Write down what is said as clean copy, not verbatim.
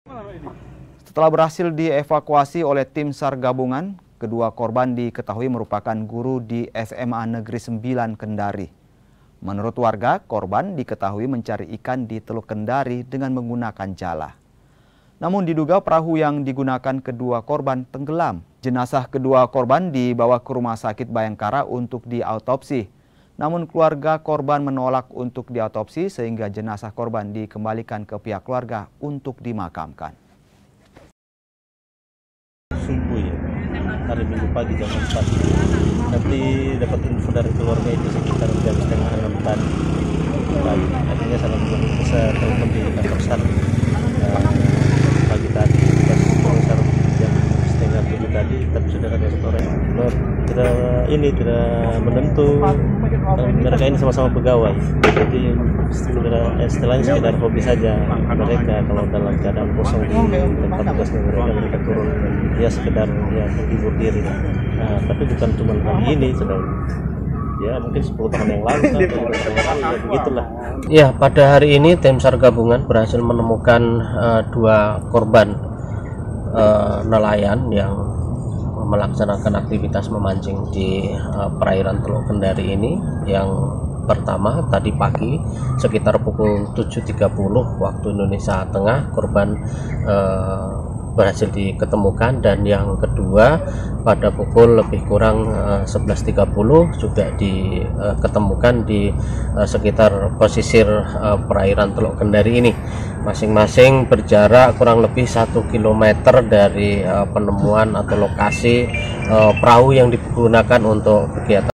Setelah berhasil dievakuasi oleh tim SAR gabungan, kedua korban diketahui merupakan guru di SMA Negeri 9 Kendari. Menurut warga, korban diketahui mencari ikan di Teluk Kendari dengan menggunakan jala. Namun diduga perahu yang digunakan kedua korban tenggelam. Jenazah kedua korban dibawa ke Rumah Sakit Bayangkara untuk diautopsi. Namun keluarga korban menolak untuk diautopsi sehingga jenazah korban dikembalikan ke pihak keluarga untuk dimakamkan. Subuh ya, hari Minggu pagi jam 4. Nanti dapat info dari keluarga itu sekitar jam 5:30 tadi. Akhirnya salah bisa telepon di kantor SAR pagi tadi. Pas SAR jam 6:30 tadi, tapi sudah ada sore. Tidak menentu. Mereka ini sama-sama pegawai, jadi setelahnya sekedar hobi saja mereka. Kalau dalam keadaan kosong di tempat tugasnya mereka turun ya sekedar ya menghibur diri. Nah, tapi bukan cuma kali ini, sudah ya mungkin 10 tahun yang lalu ya begitulah. Ya, pada hari ini tim SAR gabungan berhasil menemukan dua korban nelayan yang melaksanakan aktivitas memancing di perairan Teluk Kendari ini. Yang pertama tadi pagi sekitar pukul 7.30 waktu Indonesia Tengah korban berhasil diketemukan, dan yang kedua pada pukul lebih kurang 11.30 juga diketemukan di sekitar pesisir perairan Teluk Kendari ini, masing-masing berjarak kurang lebih 1 km dari penemuan atau lokasi perahu yang digunakan untuk kegiatan